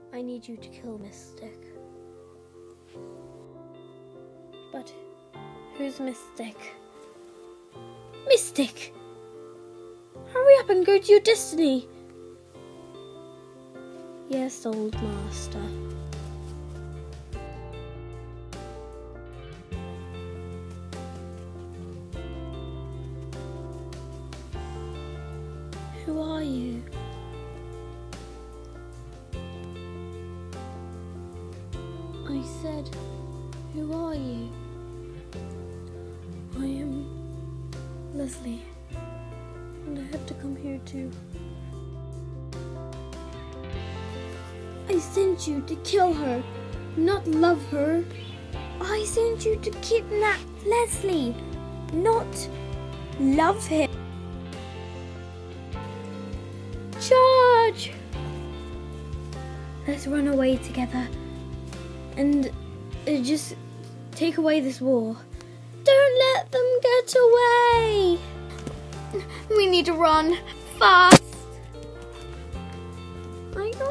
I need you to kill Mistic. But who's Mistic? Mistic! Hurry up and go to your destiny! Yes, old master. Who are you? I said, who are you? I am Leslie, and I had to come here too. I sent you to kill her, not love her. I sent you to kidnap Leslie, not love him. Charge! Let's run away together and just take away this war. Don't let them get away! We need to run fast. I know.